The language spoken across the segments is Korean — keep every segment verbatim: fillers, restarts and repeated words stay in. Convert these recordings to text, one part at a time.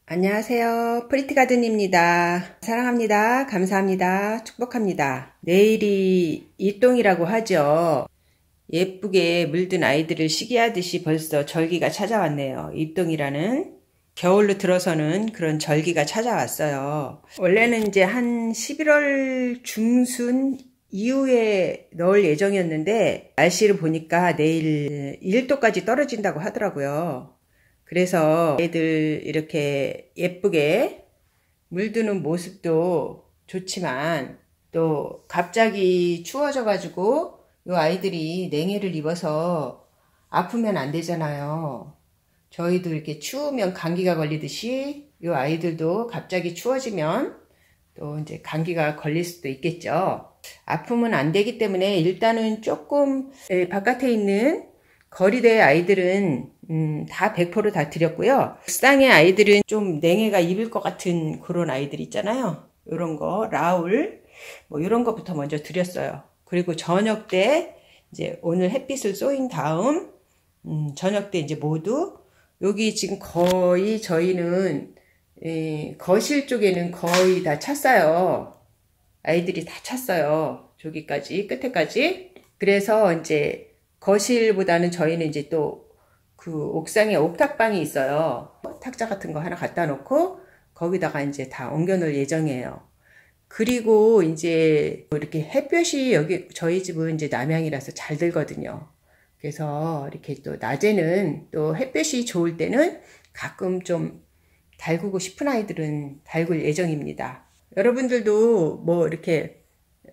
안녕하세요. 프리티가든입니다. 사랑합니다. 감사합니다. 축복합니다. 내일이 입동이라고 하죠. 예쁘게 물든 아이들을 시기하듯이 벌써 절기가 찾아왔네요. 입동이라는 겨울로 들어서는 그런 절기가 찾아왔어요. 원래는 이제 한 십일월 중순 이후에 넣을 예정이었는데 날씨를 보니까 내일 일 도까지 떨어진다고 하더라고요. 그래서 애들 이렇게 예쁘게 물드는 모습도 좋지만 또 갑자기 추워져 가지고 요 아이들이 냉해를 입어서 아프면 안 되잖아요. 저희도 이렇게 추우면 감기가 걸리듯이 요 아이들도 갑자기 추워지면 또 이제 감기가 걸릴 수도 있겠죠. 아프면 안 되기 때문에 일단은 조금 바깥에 있는 거리대 아이들은 음, 다 백 퍼센트 다 드렸고요. 쌍의 아이들은 좀 냉해가 입을 것 같은 그런 아이들 있잖아요. 요런 거 라울 뭐 이런 것부터 먼저 드렸어요. 그리고 저녁 때 이제 오늘 햇빛을 쏘인 다음 음, 저녁 때 이제 모두 여기 지금 거의 저희는 에, 거실 쪽에는 거의 다 찼어요. 아이들이 다 찼어요. 저기까지 끝에까지. 그래서 이제 거실보다는 저희는 이제 또 그 옥상에 옥탑방이 있어요. 탁자 같은 거 하나 갖다 놓고 거기다가 이제 다 옮겨 놓을 예정이에요. 그리고 이제 이렇게 햇볕이 여기 저희 집은 이제 남향이라서 잘 들거든요. 그래서 이렇게 또 낮에는 또 햇볕이 좋을 때는 가끔 좀 달구고 싶은 아이들은 달굴 예정입니다. 여러분들도 뭐 이렇게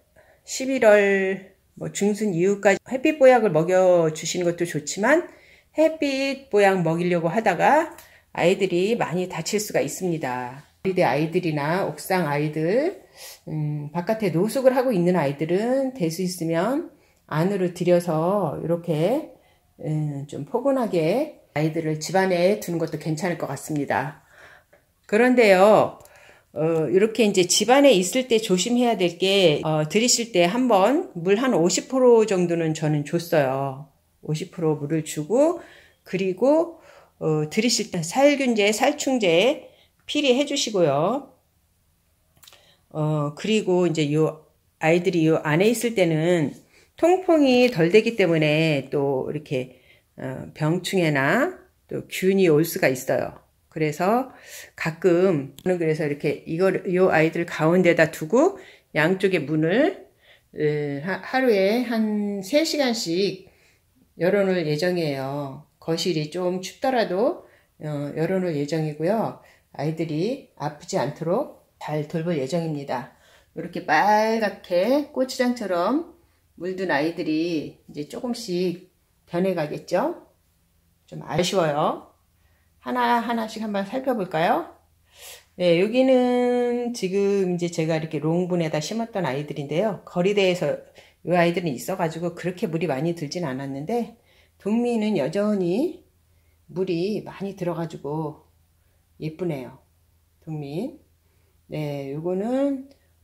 십일월 뭐 중순 이후까지 햇빛 보약을 먹여 주시는 것도 좋지만 햇빛 보약 먹이려고 하다가 아이들이 많이 다칠 수가 있습니다. 거리대 아이들이나 옥상 아이들, 음, 바깥에 노숙을 하고 있는 아이들은 될 수 있으면 안으로 들여서 이렇게 음, 좀 포근하게 아이들을 집안에 두는 것도 괜찮을 것 같습니다. 그런데요, 어, 이렇게 이제 집안에 있을 때 조심해야 될 게, 어, 들이실 때 한번 물 한 오십 퍼센트 정도는 저는 줬어요. 오십 퍼센트 물을 주고, 그리고, 어, 들이실 때 살균제, 살충제 필히 해주시고요. 어, 그리고 이제 요 아이들이 요 안에 있을 때는 통풍이 덜 되기 때문에 또 이렇게, 어, 병충해나 또 균이 올 수가 있어요. 그래서 가끔 그래서 이렇게 이걸 요 아이들 가운데다 두고 양쪽에 문을 하루에 한 세 시간씩 열어놓을 예정이에요. 거실이 좀 춥더라도 열어놓을 예정이고요. 아이들이 아프지 않도록 잘 돌볼 예정입니다. 이렇게 빨갛게 고추장처럼 물든 아이들이 이제 조금씩 변해가겠죠. 좀 아쉬워요. 하나하나씩 한번 살펴볼까요? 네, 여기는 지금 이제 제가 이렇게 롱분에다 심었던 아이들인데요. 거리대에서 이 아이들은 있어가지고 그렇게 물이 많이 들진 않았는데, 동미는 여전히 물이 많이 들어가지고 예쁘네요. 동미. 네, 요거는,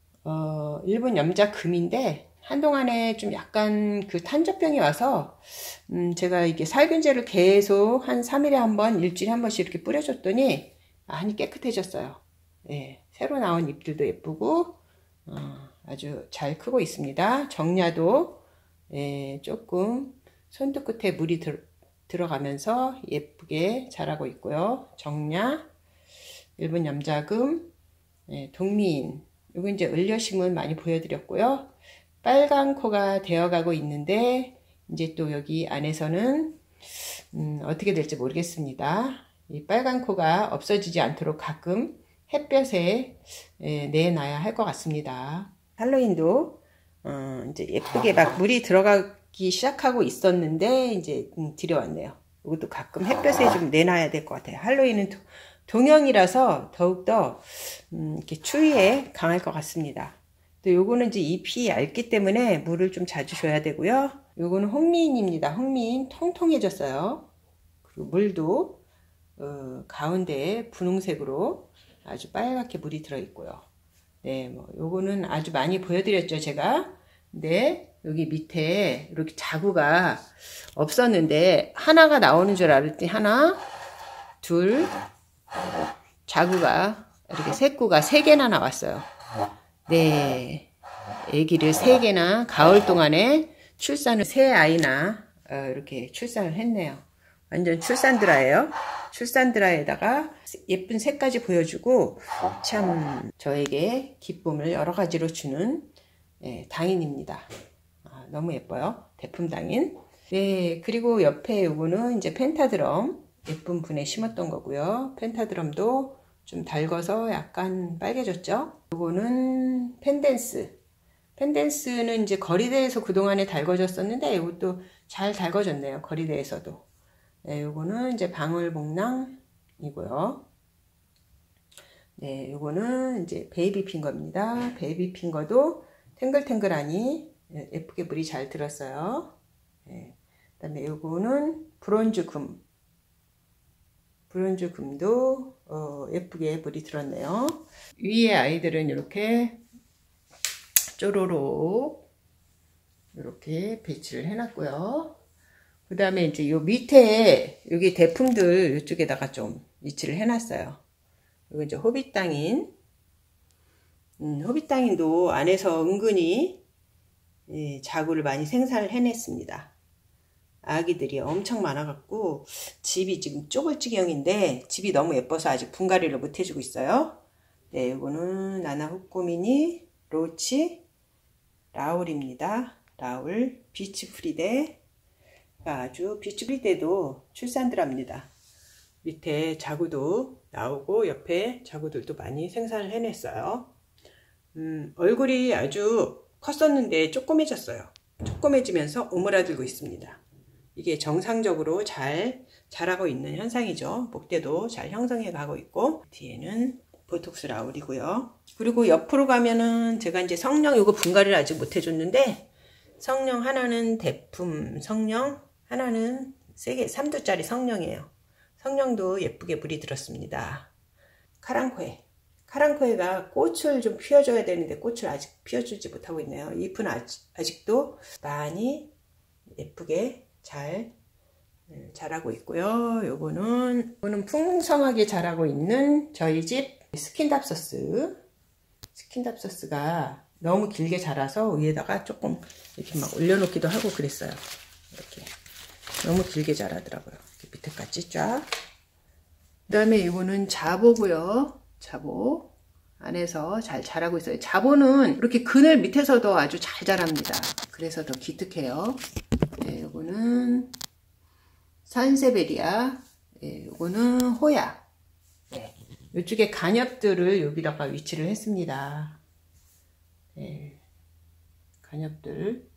어, 일본 염자 금인데, 한동안에 좀 약간 그 탄저병이 와서 음 제가 이게 살균제를 계속 한 삼 일에 한 번, 일주일에 한 번씩 이렇게 뿌려줬더니 많이 깨끗해졌어요. 네, 새로 나온 잎들도 예쁘고 어, 아주 잘 크고 있습니다. 정야도 예, 조금 손톱 끝에 물이 들, 들어가면서 예쁘게 자라고 있고요. 정야, 일본 염자금, 예, 동미인, 이거 이제 을려심은 많이 보여드렸고요. 빨간 코가 되어가고 있는데 이제 또 여기 안에서는 음, 어떻게 될지 모르겠습니다. 이 빨간 코가 없어지지 않도록 가끔 햇볕에 에, 내놔야 할 것 같습니다. 할로윈도 어, 이제 예쁘게 막 물이 들어가기 시작하고 있었는데 이제 음, 들여왔네요. 이것도 가끔 햇볕에 좀 내놔야 될 것 같아요. 할로윈은 도, 동형이라서 더욱더 음, 이렇게 추위에 강할 것 같습니다. 또 요거는 이제 잎이 얇기 때문에 물을 좀 자주 줘야 되고요. 요거는 홍미인입니다. 홍미인 통통해졌어요. 그리고 물도 어, 가운데에 분홍색으로 아주 빨갛게 물이 들어있고요. 네, 뭐 요거는 아주 많이 보여드렸죠, 제가. 근데 여기 밑에 이렇게 자구가 없었는데 하나가 나오는 줄 알았더니 하나, 둘, 자구가 이렇게 새꾸가 세 개나 나왔어요. 네, 아기를 세 개나 가을 동안에 출산을 세 아이나 어, 이렇게 출산을 했네요. 완전 출산드라예요. 출산드라에다가 예쁜 색까지 보여주고 참 저에게 기쁨을 여러 가지로 주는 예, 당인입니다. 아, 너무 예뻐요. 대품 당인. 네, 그리고 옆에 요거는 이제 펜타드럼 예쁜 분에 심었던 거고요. 펜타드럼도 좀 달궈서 약간 빨개졌죠. 요거는 펜댄스. 펜댄스는 이제 거리대에서 그동안에 달궈졌었는데 이것도 잘 달궈졌네요. 거리대에서도. 네, 요거는 이제 방울복랑이고요. 네, 요거는 이제 베이비 핑거입니다. 베이비 핑거도 탱글탱글하니 예쁘게 물이 잘 들었어요. 네, 그 다음에 요거는 브론즈 금. 브론즈 금도 어, 예쁘게 물이 들었네요. 위에 아이들은 이렇게 쪼로록 이렇게 배치를 해놨고요. 그 다음에 이제 요 밑에 여기 대품들 이쪽에다가 좀 위치를 해놨어요. 이거 이제 호빗당인. 음, 호빗당인도 안에서 은근히 예, 자구를 많이 생산을 해냈습니다. 아기들이 엄청 많아갖고 집이 지금 좁을 지경인데 집이 너무 예뻐서 아직 분갈이를 못 해주고 있어요. 네, 이거는 나나 후꼬미니 로치 라울입니다. 라울 비치 프리데. 아주 비치 프리데도 출산들합니다. 밑에 자구도 나오고 옆에 자구들도 많이 생산을 해냈어요. 음, 얼굴이 아주 컸었는데 조그매졌어요. 조그매지면서 오므라들고 있습니다. 이게 정상적으로 잘 자라고 있는 현상이죠. 목대도 잘 형성해 가고 있고 뒤에는 보톡스 라울이고요. 그리고 옆으로 가면은 제가 이제 성령 요거 분갈이를 아직 못 해줬는데 성령 하나는 대품 성령, 하나는 세 개, 삼 두짜리 성령이에요. 성령도 예쁘게 물이 들었습니다. 카랑코에. 카랑코에가 꽃을 좀 피워줘야 되는데 꽃을 아직 피워주지 못하고 있네요. 잎은 아직, 아직도 많이 예쁘게 잘 자라고 있고요. 요거는, 요거는 풍성하게 자라고 있는 저희 집 스킨답서스. 스킨답서스가 너무 길게 자라서 위에다가 조금 이렇게 막 올려놓기도 하고 그랬어요. 이렇게 너무 길게 자라더라고요. 이렇게 밑에까지 쫙. 그 다음에 이거는 자보고요. 자보 안에서 잘 자라고 있어요. 자보는 이렇게 그늘 밑에서도 아주 잘 자랍니다. 그래서 더 기특해요. 네, 이거는 산세베리아. 네, 이거는 호야. 네, 이쪽에 간엽들을 여기다가 위치를 했습니다. 네, 간엽들.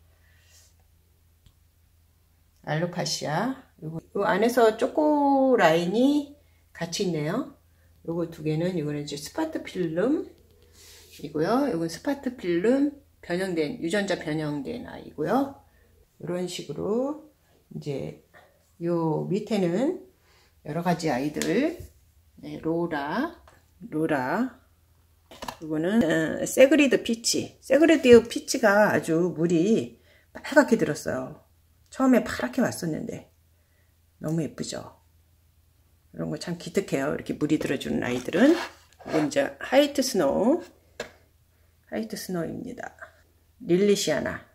알로카시아. 요거, 요 안에서 초코 라인이 같이 있네요. 요거 두 개는, 이거는 이제 스파트 필름 이고요. 요건 스파트 필름 변형된, 유전자 변형된 아이고요. 이런 식으로 이제 요 밑에는 여러 가지 아이들. 네, 로라, 로라. 이거는 어, 세그리드 피치. 세그리드 피치가 아주 물이 빨갛게 들었어요. 처음에 파랗게 왔었는데 너무 예쁘죠. 이런 거 참 기특해요. 이렇게 물이 들어주는 아이들은. 이건 이제 화이트 스노우, 화이트 스노우입니다. 릴리시아나.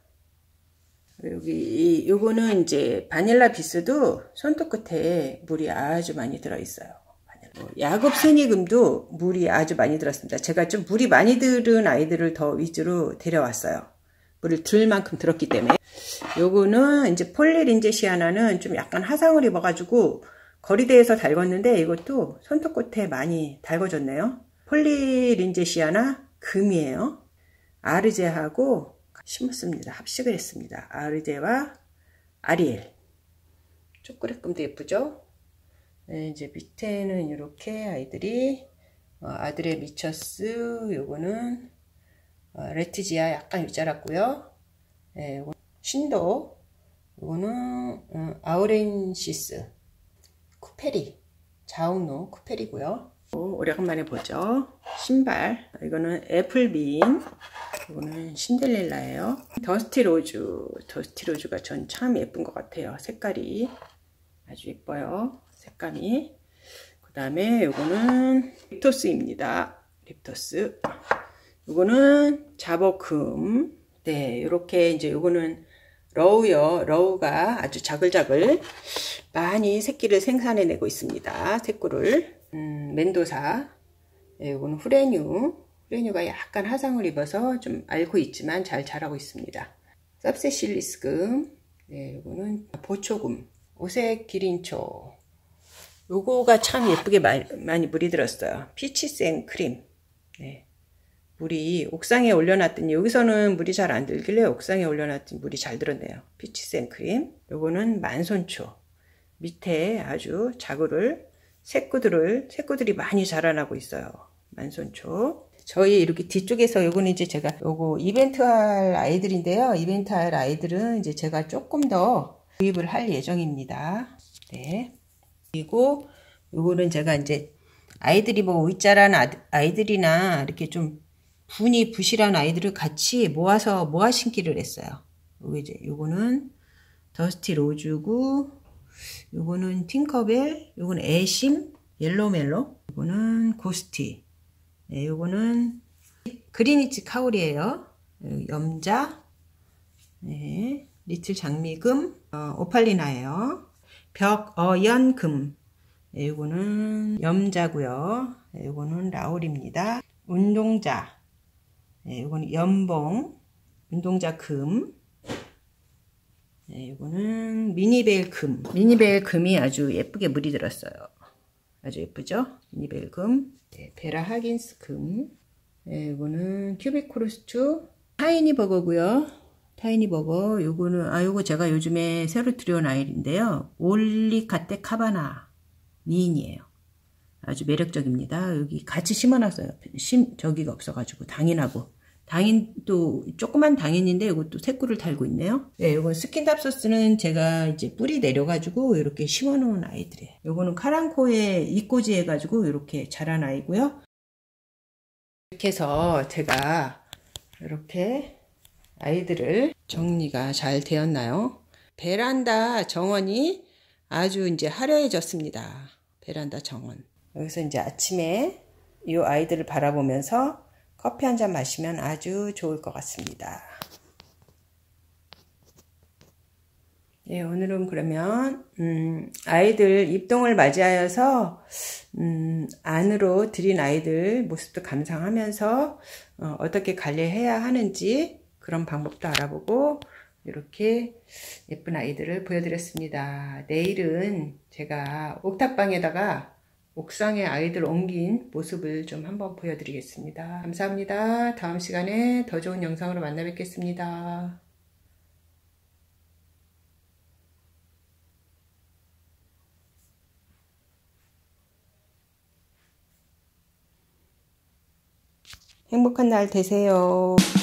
여기 요거는 이제 바닐라 비스도 손톱 끝에 물이 아주 많이 들어 있어요. 야곱 세니금도 물이 아주 많이 들었습니다. 제가 좀 물이 많이 들은 아이들을 더 위주로 데려왔어요. 물을 들 만큼 들었기 때문에. 요거는 이제 폴리린제시아나는 좀 약간 화상을 입어가지고 거리대에서 달궜는데 이것도 손톱 끝에 많이 달궈졌네요. 폴리린제시아나 금이에요. 아르제하고 심었습니다. 합식을 했습니다. 아르제와 아리엘. 초콜릿금도 예쁘죠? 네, 이제 밑에는 이렇게 아이들이 어, 아드레 미처스, 요거는 어, 레티지아 약간 위자랐고요. 네, 요거 신도, 요거는 어, 아우렌시스, 쿠페리, 자욱노 쿠페리고요. 오래간만에 보죠. 신발, 이거는 애플빈, 이거는 신데렐라예요. 더스티 로즈, 더스티 로즈가 전 참 예쁜 것 같아요. 색깔이 아주 예뻐요. 색감이. 그 다음에 요거는 립토스입니다. 립토스. 요거는 자버금. 네, 요렇게 이제 요거는 러우요. 러우가 아주 자글자글 많이 새끼를 생산해내고 있습니다. 새꾸를. 음, 멘도사. 네, 요거는 후레뉴. 후레뉴가 약간 화상을 입어서 좀 앓고 있지만 잘 자라고 있습니다. 섭세실리스금. 네, 요거는 보초금. 오색 기린초. 요거가 참 예쁘게 많이, 많이 물이 들었어요. 피치생 크림. 네. 물이 옥상에 올려놨더니 여기서는 물이 잘 안 들길래 옥상에 올려놨더니 물이 잘 들었네요. 피치생 크림. 요거는 만손초. 밑에 아주 자구를 새꾸들을 새꾸들이 많이 자라나고 있어요. 만손초. 저희 이렇게 뒤쪽에서 요거는 이제 제가 요거 이벤트 할 아이들인데요. 이벤트 할 아이들은 이제 제가 조금 더 구입을 할 예정입니다. 네. 그리고 요거는 제가 이제 아이들이 뭐 의자란 아이들이나 이렇게 좀 분이 부실한 아이들을 같이 모아서 모아 신기를 했어요. 요거 이제 요거는 더스티 로즈고, 요거는 팅커벨, 요거는 애심, 옐로멜로, 요거는 고스티, 네, 요거는 그리니치 카울이에요. 염자, 네, 리틀 장미금, 어, 오팔리나예요. 벽어연금, 네, 요거는 염자고요. 네, 요거는 라울입니다. 운동자, 네, 요거는 연봉, 운동자 금, 네, 요거는 미니벨 금. 미니벨 금이 아주 예쁘게 물이 들었어요. 아주 예쁘죠? 미니벨 금. 네, 베라 하긴스 금. 네, 요거는 큐비코르스추. 타이니 버거고요. 타이니 버거. 요거는, 아, 요거 제가 요즘에 새로 들여온 아이인데요. 올리카테 카바나 미인이에요. 아주 매력적입니다. 여기 같이 심어놨어요. 심, 저기가 없어가지고, 당인하고. 당인도, 조그만 당인인데, 이것도 새꿀을 달고 있네요. 네, 이건 스킨답소스는 제가 이제 뿌리 내려가지고, 이렇게 심어놓은 아이들이에요. 요거는 카랑코에 이꼬지 해가지고, 이렇게 자란 아이고요. 이렇게 해서 제가, 이렇게 아이들을 정리가 잘 되었나요? 베란다 정원이 아주 이제 화려해졌습니다. 베란다 정원. 여기서 이제 아침에 이 아이들을 바라보면서 커피 한 잔 마시면 아주 좋을 것 같습니다. 예, 오늘은 그러면 음, 아이들 입동을 맞이하여서 음, 안으로 들인 아이들 모습도 감상하면서 어, 어떻게 관리해야 하는지 그런 방법도 알아보고 이렇게 예쁜 아이들을 보여드렸습니다. 내일은 제가 옥탑방에다가 옥상에 아이들 옮긴 모습을 좀 한번 보여드리겠습니다. 감사합니다. 다음 시간에 더 좋은 영상으로 만나 뵙겠습니다. 행복한 날 되세요.